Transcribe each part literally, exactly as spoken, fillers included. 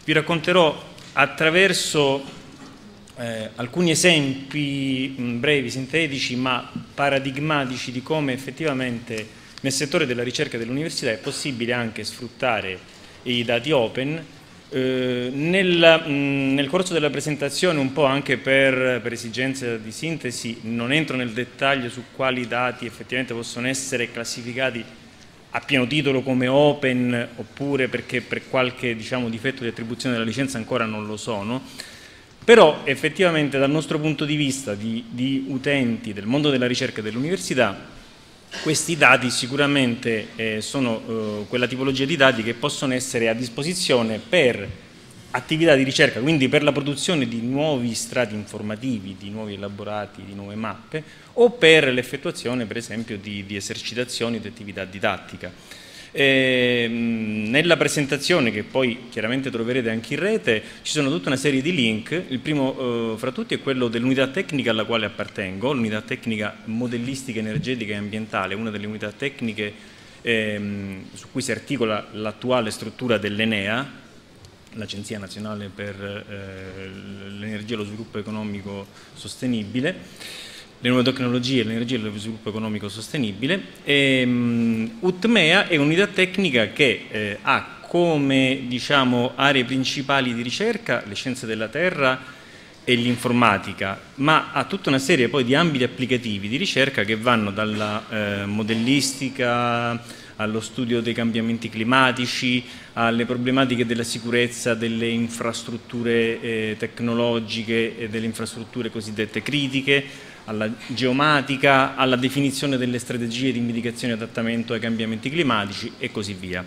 vi racconterò attraverso eh, alcuni esempi mh, brevi, sintetici, ma paradigmatici di come effettivamente nel settore della ricerca dell'università è possibile anche sfruttare i dati open. Eh, nel, mh, nel corso della presentazione, un po' anche per, per esigenze di sintesi, non entro nel dettaglio su quali dati effettivamente possono essere classificati a pieno titolo come open, oppure perché per qualche, diciamo, difetto di attribuzione della licenza ancora non lo sono, però effettivamente dal nostro punto di vista di, di utenti del mondo della ricerca e dell'università, questi dati sicuramente eh, sono eh, quella tipologia di dati che possono essere a disposizione per attività di ricerca, quindi per la produzione di nuovi strati informativi, di nuovi elaborati, di nuove mappe, o per l'effettuazione per esempio di, di esercitazioni di attività didattica. E, mh, nella presentazione, che poi chiaramente troverete anche in rete, ci sono tutta una serie di link. Il primo eh, fra tutti è quello dell'unità tecnica alla quale appartengo, l'unità tecnica modellistica energetica e ambientale, una delle unità tecniche ehm, su cui si articola l'attuale struttura dell'Enea, l'Agenzia Nazionale per eh, l'Energia e lo Sviluppo Economico Sostenibile, le nuove tecnologie, l'energia e lo sviluppo economico sostenibile. E, um, U T M E A è un'unità tecnica che eh, ha come, diciamo, aree principali di ricerca le scienze della terra e l'informatica, ma ha tutta una serie poi di ambiti applicativi di ricerca che vanno dalla eh, modellistica allo studio dei cambiamenti climatici, alle problematiche della sicurezza delle infrastrutture eh, tecnologiche e delle infrastrutture cosiddette critiche, alla geomatica, alla definizione delle strategie di mitigazione e adattamento ai cambiamenti climatici e così via.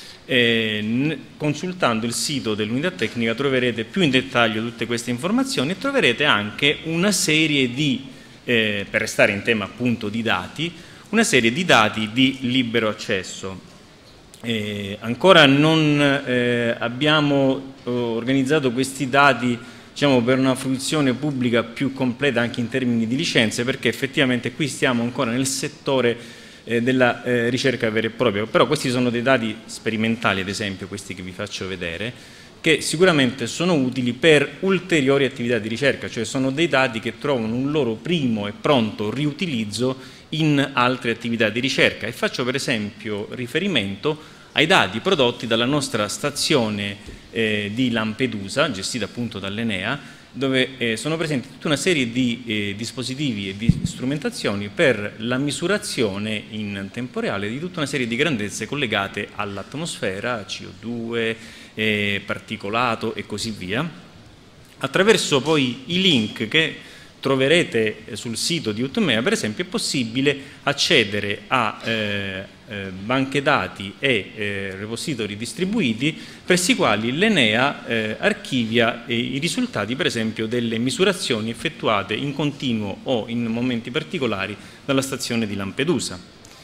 Eh, consultando il sito dell'unità tecnica troverete più in dettaglio tutte queste informazioni e troverete anche una serie di, eh, per restare in tema appunto di dati, una serie di dati di libero accesso. Eh, ancora non eh, abbiamo eh, organizzato questi dati, diciamo, per una fruizione pubblica più completa anche in termini di licenze, perché effettivamente qui stiamo ancora nel settore eh, della eh, ricerca vera e propria, però questi sono dei dati sperimentali, ad esempio questi che vi faccio vedere, che sicuramente sono utili per ulteriori attività di ricerca, cioè sono dei dati che trovano un loro primo e pronto riutilizzo in altre attività di ricerca. E faccio per esempio riferimento ai dati prodotti dalla nostra stazione eh, di Lampedusa, gestita appunto dall'Enea, dove eh, sono presenti tutta una serie di eh, dispositivi e di strumentazioni per la misurazione in tempo reale di tutta una serie di grandezze collegate all'atmosfera, C O due, eh, particolato e così via. Attraverso poi i link che troverete sul sito di U T M E A, per esempio, è possibile accedere a eh, eh, banche dati e eh, repository distribuiti presso i quali l'Enea eh, archivia eh, i risultati, per esempio, delle misurazioni effettuate in continuo o in momenti particolari dalla stazione di Lampedusa.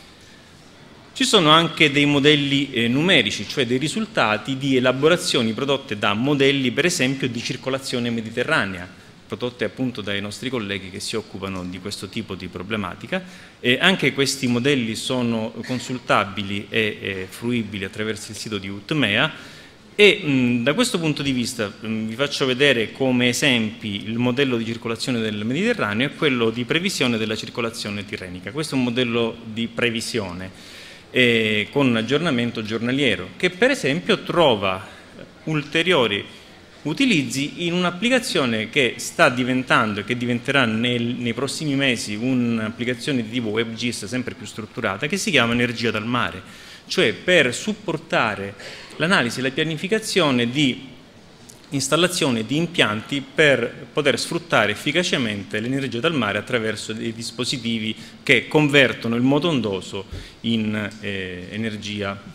Ci sono anche dei modelli eh, numerici, cioè dei risultati di elaborazioni prodotte da modelli, per esempio, di circolazione mediterranea, prodotte appunto dai nostri colleghi che si occupano di questo tipo di problematica. E anche questi modelli sono consultabili e, e fruibili attraverso il sito di U T M E A e mh, da questo punto di vista mh, vi faccio vedere come esempi il modello di circolazione del Mediterraneo e quello di previsione della circolazione tirrenica. Questo è un modello di previsione eh, con un aggiornamento giornaliero che per esempio trova ulteriori utilizzi in un'applicazione che sta diventando e che diventerà nel, nei prossimi mesi un'applicazione di tipo WebGIS sempre più strutturata, che si chiama Energia dal mare, cioè per supportare l'analisi e la pianificazione di installazione di impianti per poter sfruttare efficacemente l'energia dal mare attraverso dei dispositivi che convertono il moto ondoso in eh, energia.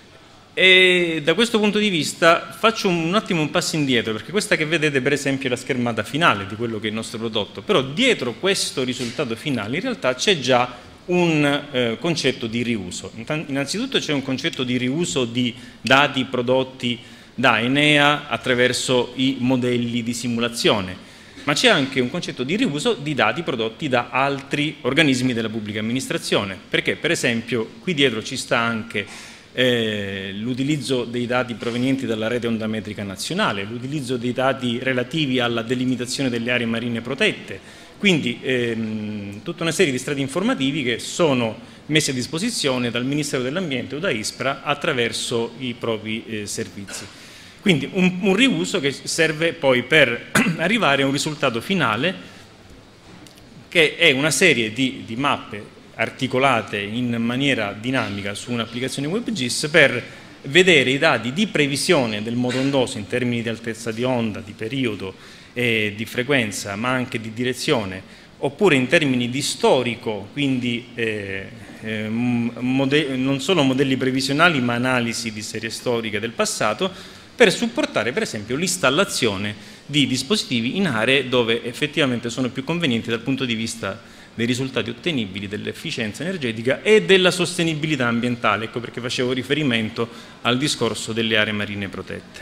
E da questo punto di vista faccio un, un attimo un passo indietro, perché questa che vedete per esempio è la schermata finale di quello che è il nostro prodotto, però dietro questo risultato finale in realtà c'è già un eh, concetto di riuso. Innanzitutto c'è un concetto di riuso di dati prodotti da Enea attraverso i modelli di simulazione, ma c'è anche un concetto di riuso di dati prodotti da altri organismi della pubblica amministrazione, perché per esempio qui dietro ci sta anche eh, l'utilizzo dei dati provenienti dalla rete ondametrica nazionale, l'utilizzo dei dati relativi alla delimitazione delle aree marine protette, quindi ehm, tutta una serie di strati informativi che sono messi a disposizione dal Ministero dell'Ambiente o da ISPRA attraverso i propri eh, servizi. Quindi un, un riuso che serve poi per arrivare a un risultato finale che è una serie di, di mappe articolate in maniera dinamica su un'applicazione WebGIS per vedere i dati di previsione del moto ondoso in termini di altezza di onda, di periodo e di frequenza, ma anche di direzione, oppure in termini di storico, quindi eh, eh, non solo modelli previsionali ma analisi di serie storiche del passato, per supportare per esempio l'installazione di dispositivi in aree dove effettivamente sono più convenienti dal punto di vista dei risultati ottenibili, dell'efficienza energetica e della sostenibilità ambientale. Ecco perché facevo riferimento al discorso delle aree marine protette.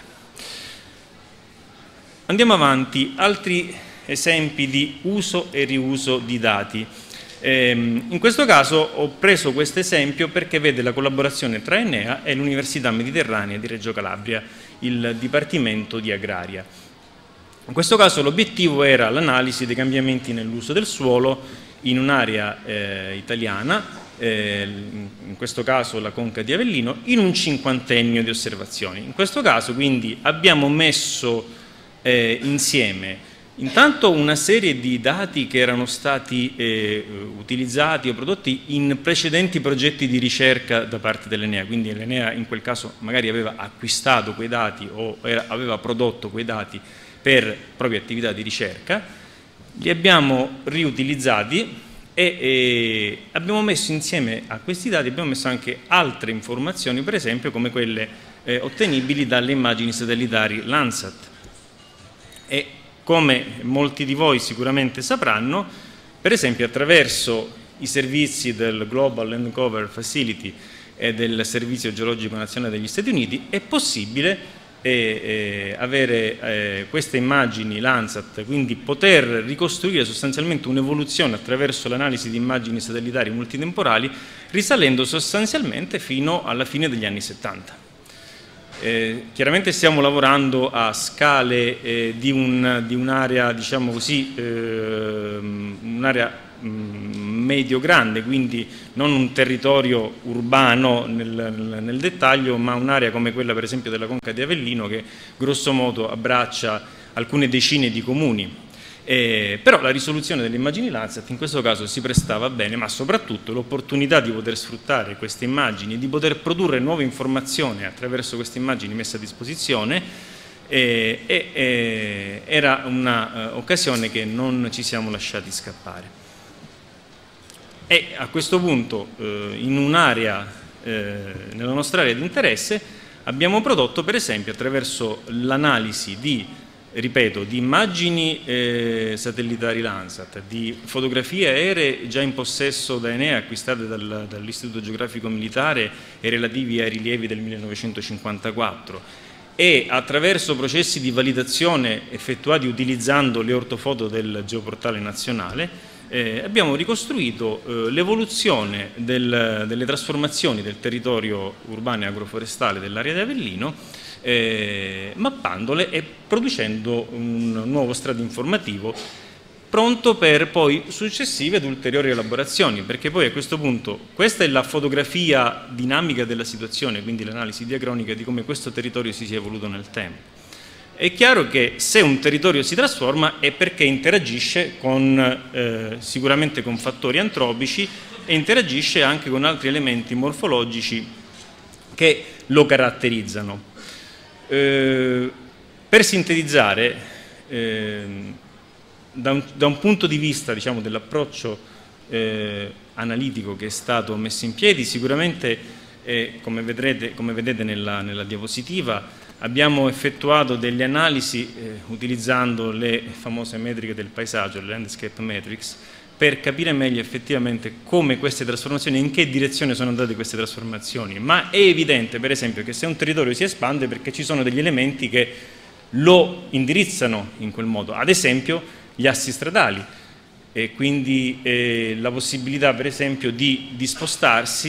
Andiamo avanti, altri esempi di uso e riuso di dati. Ehm, in questo caso ho preso questo esempio perché vede la collaborazione tra Enea e l'Università Mediterranea di Reggio Calabria, il Dipartimento di Agraria. In questo caso l'obiettivo era l'analisi dei cambiamenti nell'uso del suolo in un'area eh, italiana, eh, in questo caso la conca di Avellino, in un cinquantennio di osservazioni. In questo caso quindi abbiamo messo eh, insieme intanto una serie di dati che erano stati eh, utilizzati o prodotti in precedenti progetti di ricerca da parte dell'Enea, quindi l'Enea in quel caso magari aveva acquistato quei dati o era, aveva prodotto quei dati per proprie attività di ricerca, li abbiamo riutilizzati e eh, abbiamo messo insieme a questi dati, abbiamo messo anche altre informazioni, per esempio come quelle eh, ottenibili dalle immagini satellitari Landsat. E come molti di voi sicuramente sapranno, per esempio attraverso i servizi del Global Land Cover Facility e del Servizio Geologico Nazionale degli Stati Uniti è possibile E, e avere eh, queste immagini Landsat, quindi poter ricostruire sostanzialmente un'evoluzione attraverso l'analisi di immagini satellitari multitemporali risalendo sostanzialmente fino alla fine degli anni settanta. Eh, chiaramente stiamo lavorando a scale eh, di, un, di un'area, diciamo così, eh, un'area medio-grande, quindi non un territorio urbano nel, nel, nel dettaglio, ma un'area come quella per esempio della conca di Avellino che grosso modo abbraccia alcune decine di comuni. Eh, però la risoluzione delle immagini Landsat in questo caso si prestava bene, ma soprattutto l'opportunità di poter sfruttare queste immagini, di poter produrre nuove informazioni attraverso queste immagini messe a disposizione eh, eh, eh, era un'occasione che non ci siamo lasciati scappare. E a questo punto eh, in un'area, eh, nella nostra area di interesse, abbiamo prodotto per esempio attraverso l'analisi di, ripeto, di immagini eh, satellitari Landsat, di fotografie aeree già in possesso da Enea acquistate dal, dall'Istituto Geografico Militare e relativi ai rilievi del millenovecentocinquantaquattro e attraverso processi di validazione effettuati utilizzando le ortofoto del Geoportale Nazionale, Eh, abbiamo ricostruito eh, l'evoluzione del, delle trasformazioni del territorio urbano e agroforestale dell'area di Avellino, eh, mappandole e producendo un nuovo strato informativo pronto per poi successive ed ulteriori elaborazioni, perché poi a questo punto questa è la fotografia dinamica della situazione, quindi l'analisi diacronica di come questo territorio si sia evoluto nel tempo. È chiaro che se un territorio si trasforma è perché interagisce con, eh, sicuramente con fattori antropici e interagisce anche con altri elementi morfologici che lo caratterizzano. Eh, per sintetizzare, eh, da, un, da un punto di vista, diciamo, dell'approccio eh, analitico che è stato messo in piedi, sicuramente, eh, come, vedrete, come vedete nella, nella diapositiva, abbiamo effettuato delle analisi eh, utilizzando le famose metriche del paesaggio, le landscape metrics, per capire meglio effettivamente come queste trasformazioni, in che direzione sono andate queste trasformazioni. Ma è evidente, per esempio, che se un territorio si espande è perché ci sono degli elementi che lo indirizzano in quel modo, ad esempio gli assi stradali, e quindi eh, la possibilità, per esempio, di, di spostarsi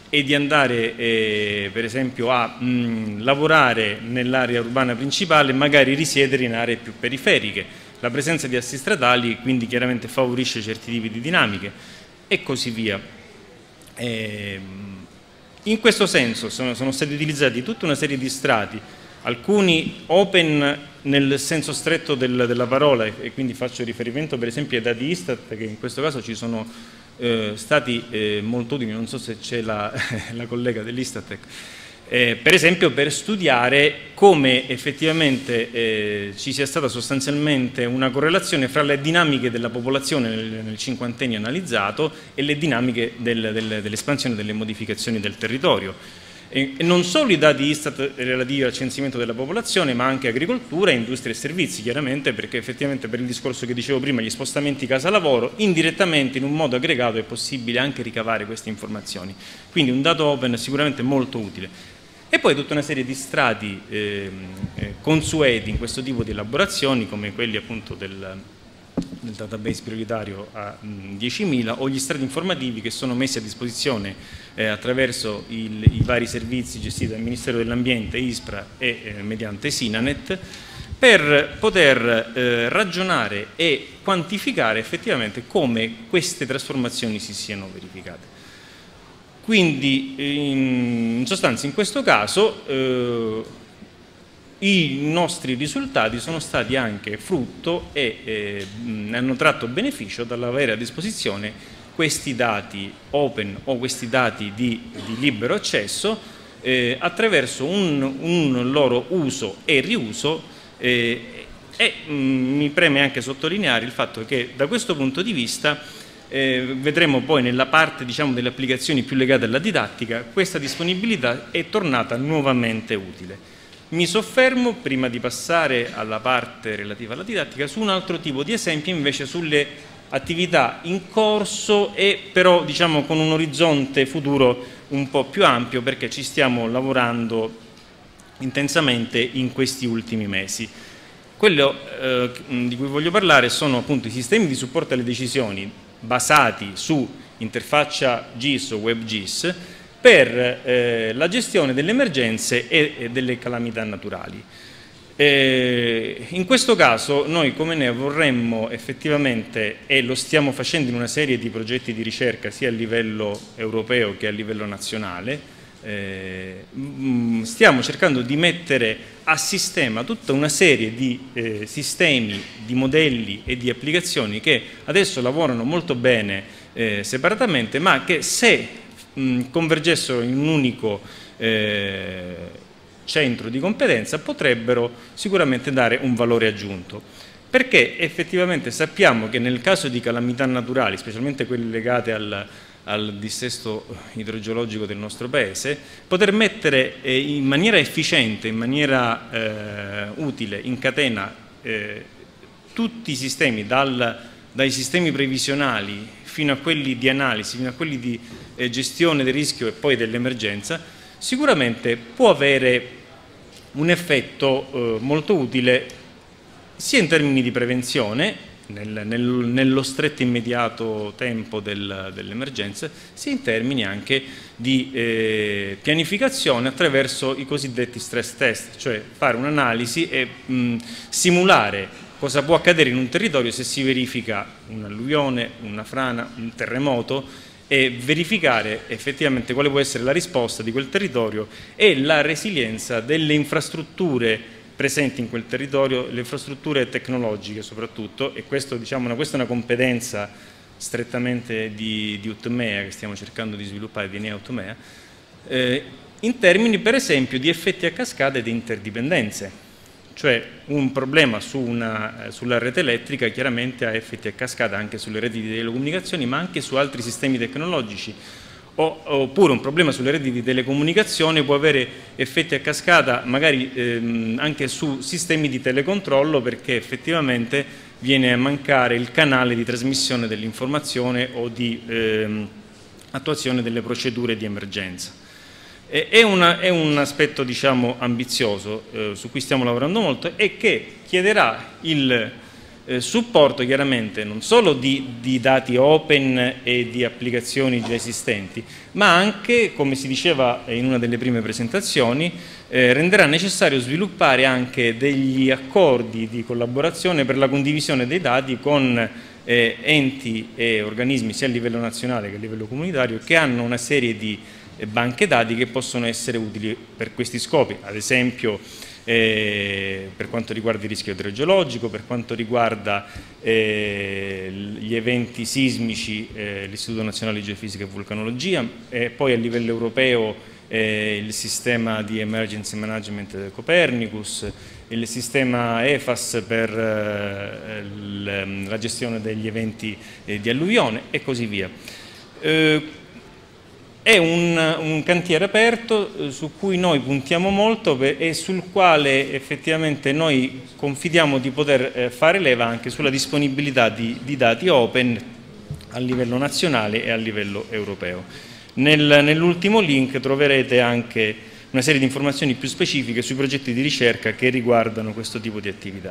e di andare eh, per esempio a mh, lavorare nell'area urbana principale e magari risiedere in aree più periferiche. La presenza di assi stradali quindi chiaramente favorisce certi tipi di dinamiche e così via. Eh, in questo senso sono, sono stati utilizzati tutta una serie di strati, alcuni open nel senso stretto del, della parola, e quindi faccio riferimento per esempio ai dati Istat, che in questo caso ci sono eh, stati eh, molto utili, non so se c'è la, la collega dell'Istat, eh, per esempio per studiare come effettivamente eh, ci sia stata sostanzialmente una correlazione fra le dinamiche della popolazione nel, nel cinquantennio analizzato e le dinamiche del, del, dell'espansione delle modificazioni del territorio. E non solo i dati Istat relativi al censimento della popolazione, ma anche agricoltura, industria e servizi, chiaramente, perché effettivamente per il discorso che dicevo prima, gli spostamenti casa-lavoro, indirettamente in un modo aggregato è possibile anche ricavare queste informazioni. Quindi un dato open sicuramente molto utile. E poi tutta una serie di strati eh, consueti in questo tipo di elaborazioni, come quelli appunto del, del database prioritario a diecimila, o gli strati informativi che sono messi a disposizione eh, attraverso il, i vari servizi gestiti dal Ministero dell'Ambiente, ISPRA e eh, mediante SINANET, per poter eh, ragionare e quantificare effettivamente come queste trasformazioni si siano verificate. Quindi in sostanza in questo caso eh, i nostri risultati sono stati anche frutto e eh, hanno tratto beneficio dall'avere a disposizione questi dati open o questi dati di, di libero accesso eh, attraverso un, un loro uso e riuso eh, e mh, mi preme anche sottolineare il fatto che da questo punto di vista eh, vedremo poi nella parte diciamo, delle applicazioni più legate alla didattica, questa disponibilità è tornata nuovamente utile. Mi soffermo, prima di passare alla parte relativa alla didattica, su un altro tipo di esempio invece sulle attività in corso e però diciamo con un orizzonte futuro un po' più ampio, perché ci stiamo lavorando intensamente in questi ultimi mesi. Quello eh, di cui voglio parlare sono appunto i sistemi di supporto alle decisioni basati su interfaccia G I S o WebGIS per eh, la gestione delle emergenze e, e delle calamità naturali. Eh, in questo caso noi come N E A vorremmo effettivamente, e lo stiamo facendo in una serie di progetti di ricerca sia a livello europeo che a livello nazionale, eh, stiamo cercando di mettere a sistema tutta una serie di eh, sistemi, di modelli e di applicazioni che adesso lavorano molto bene eh, separatamente, ma che se mh, convergessero in un unico eh, centro di competenza potrebbero sicuramente dare un valore aggiunto, perché effettivamente sappiamo che nel caso di calamità naturali, specialmente quelle legate al, al dissesto idrogeologico del nostro Paese, poter mettere eh, in maniera efficiente, in maniera eh, utile, in catena eh, tutti i sistemi, dal, dai sistemi previsionali fino a quelli di analisi, fino a quelli di eh, gestione del rischio e poi dell'emergenza, sicuramente può avere un effetto eh, molto utile sia in termini di prevenzione, nel, nel, nello stretto immediato tempo del, dell'emergenza, sia in termini anche di eh, pianificazione attraverso i cosiddetti stress test, cioè fare un'analisi e mh, simulare cosa può accadere in un territorio se si verifica un'alluvione, una frana, un terremoto, e verificare effettivamente quale può essere la risposta di quel territorio e la resilienza delle infrastrutture presenti in quel territorio, le infrastrutture tecnologiche soprattutto, e questo, diciamo, questa è una competenza strettamente di, di Utmea che stiamo cercando di sviluppare, di N E A Utmea, eh, in termini per esempio di effetti a cascata e di interdipendenze. Cioè un problema su una, sulla rete elettrica chiaramente ha effetti a cascata anche sulle reti di telecomunicazioni, ma anche su altri sistemi tecnologici, o, oppure un problema sulle reti di telecomunicazione può avere effetti a cascata magari ehm, anche su sistemi di telecontrollo, perché effettivamente viene a mancare il canale di trasmissione dell'informazione o di ehm, attuazione delle procedure di emergenza. È, una, è un aspetto diciamo ambizioso eh, su cui stiamo lavorando molto e che chiederà il, eh, supporto chiaramente non solo di, di dati open e di applicazioni già esistenti, ma anche, come si diceva in una delle prime presentazioni, eh, renderà necessario sviluppare anche degli accordi di collaborazione per la condivisione dei dati con eh, enti e organismi sia a livello nazionale che a livello comunitario che hanno una serie di eh, banche dati che possono essere utili per questi scopi, ad esempio Eh, per quanto riguarda il rischio idrogeologico, per quanto riguarda eh, gli eventi sismici, eh, l'Istituto Nazionale di Geofisica e Vulcanologia, e poi a livello europeo eh, il sistema di Emergency Management Copernicus, il sistema E F A S per eh, la gestione degli eventi eh, di alluvione e così via. Eh, È un, un cantiere aperto eh, su cui noi puntiamo molto per, e sul quale effettivamente noi confidiamo di poter eh, fare leva anche sulla disponibilità di, di dati open a livello nazionale e a livello europeo. Nel, nell'ultimo link troverete anche una serie di informazioni più specifiche sui progetti di ricerca che riguardano questo tipo di attività.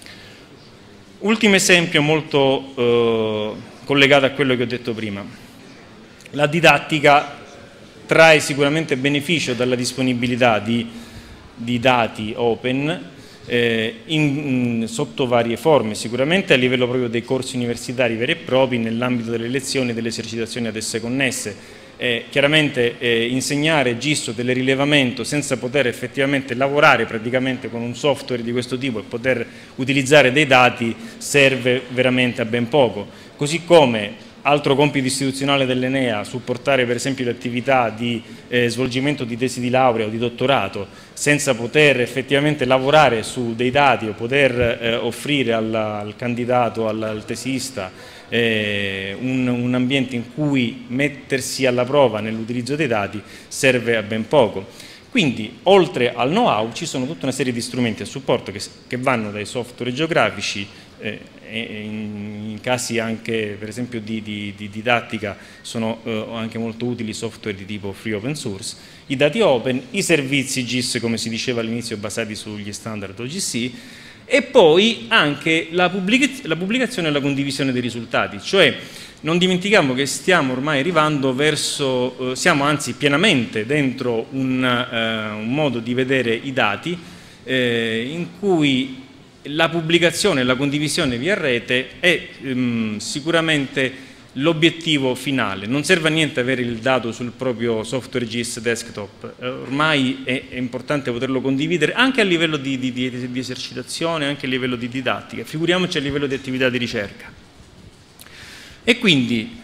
Ultimo esempio molto eh, collegato a quello che ho detto prima. La didattica trae sicuramente beneficio dalla disponibilità di, di dati open eh, in, in, sotto varie forme, sicuramente a livello proprio dei corsi universitari veri e propri nell'ambito delle lezioni e delle esercitazioni ad esse connesse. Eh, chiaramente eh, insegnare G I S O telerilevamento senza poter effettivamente lavorare praticamente con un software di questo tipo e poter utilizzare dei dati serve veramente a ben poco, così come altro compito istituzionale dell'Enea, supportare per esempio le attività di eh, svolgimento di tesi di laurea o di dottorato senza poter effettivamente lavorare su dei dati o poter eh, offrire al, al candidato, al, al tesista eh, un, un ambiente in cui mettersi alla prova nell'utilizzo dei dati serve a ben poco. Quindi oltre al know-how ci sono tutta una serie di strumenti a supporto che, che vanno dai software geografici, eh, in, in casi anche per esempio di, di, di didattica sono eh, anche molto utili software di tipo free open source, i dati open, i servizi G I S come si diceva all'inizio basati sugli standard O G C e poi anche la, pubblic la pubblicazione e la condivisione dei risultati, cioè non dimentichiamo che stiamo ormai arrivando verso, eh, siamo anzi pienamente dentro un, eh, un modo di vedere i dati eh, in cui la pubblicazione e la condivisione via rete è ehm, sicuramente l'obiettivo finale. Non serve a niente avere il dato sul proprio software G I S desktop, eh, ormai è, è importante poterlo condividere anche a livello di, di, di, di esercitazione, anche a livello di didattica, figuriamoci a livello di attività di ricerca. E quindi,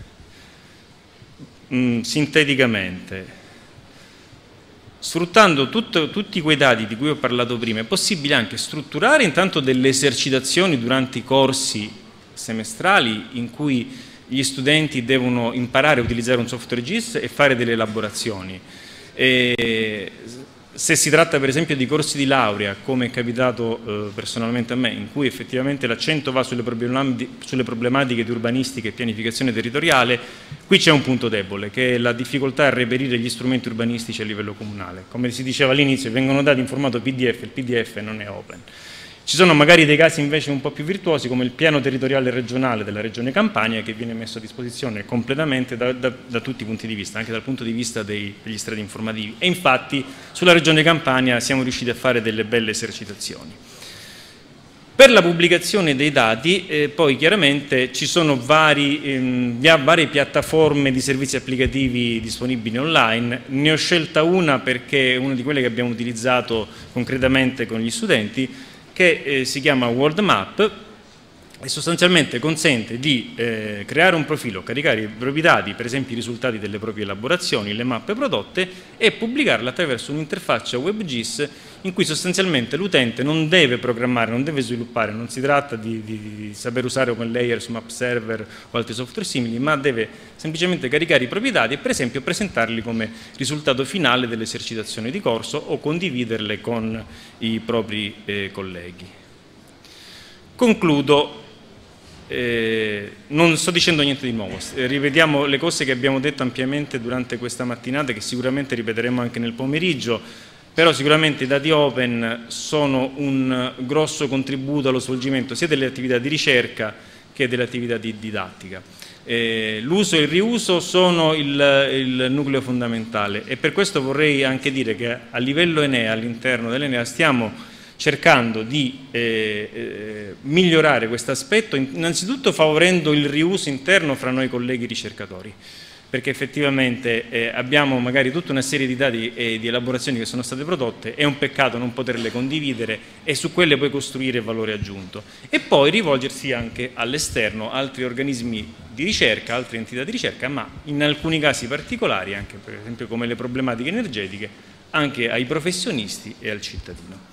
mh, sinteticamente, sfruttando tutto, tutti quei dati di cui ho parlato prima, è possibile anche strutturare intanto delle esercitazioni durante i corsi semestrali in cui gli studenti devono imparare a utilizzare un software G I S e fare delle elaborazioni. E se si tratta per esempio di corsi di laurea, come è capitato eh, personalmente a me, in cui effettivamente l'accento va sulle problematiche, sulle problematiche di urbanistica e pianificazione territoriale, qui c'è un punto debole, che è la difficoltà a reperire gli strumenti urbanistici a livello comunale. Come si diceva all'inizio, vengono dati in formato P D F, il P D F non è open. Ci sono magari dei casi invece un po' più virtuosi, come il piano territoriale regionale della Regione Campania, che viene messo a disposizione completamente da, da, da tutti i punti di vista, anche dal punto di vista dei, degli strati informativi. E infatti sulla Regione Campania siamo riusciti a fare delle belle esercitazioni. Per la pubblicazione dei dati, eh, poi chiaramente ci sono vari, ehm, varie piattaforme di servizi applicativi disponibili online. Ne ho scelta una perché è una di quelle che abbiamo utilizzato concretamente con gli studenti, che eh, si chiama World Map e sostanzialmente consente di eh, creare un profilo, caricare i propri dati, per esempio i risultati delle proprie elaborazioni, le mappe prodotte e pubblicarle attraverso un'interfaccia web G I S in cui sostanzialmente l'utente non deve programmare, non deve sviluppare, non si tratta di, di, di saper usare OpenLayer su Map Server o altri software simili, ma deve semplicemente caricare i propri dati e per esempio presentarli come risultato finale dell'esercitazione di corso o condividerle con i propri eh, colleghi. Concludo. Eh, non sto dicendo niente di nuovo, eh, ripetiamo le cose che abbiamo detto ampiamente durante questa mattinata, che sicuramente ripeteremo anche nel pomeriggio. però sicuramente i dati open sono un grosso contributo allo svolgimento sia delle attività di ricerca che delle attività di didattica. Eh, l'uso e il riuso sono il, il nucleo fondamentale e per questo vorrei anche dire che a livello Enea, all'interno dell'Enea, stiamo cercando di eh, eh, migliorare questo aspetto, innanzitutto favorendo il riuso interno fra noi colleghi ricercatori, perché effettivamente eh, abbiamo magari tutta una serie di dati e di elaborazioni che sono state prodotte, è un peccato non poterle condividere e su quelle poi costruire valore aggiunto. E poi rivolgersi anche all'esterno, altri organismi di ricerca, altre entità di ricerca, ma in alcuni casi particolari, anche per esempio come le problematiche energetiche, anche ai professionisti e al cittadino.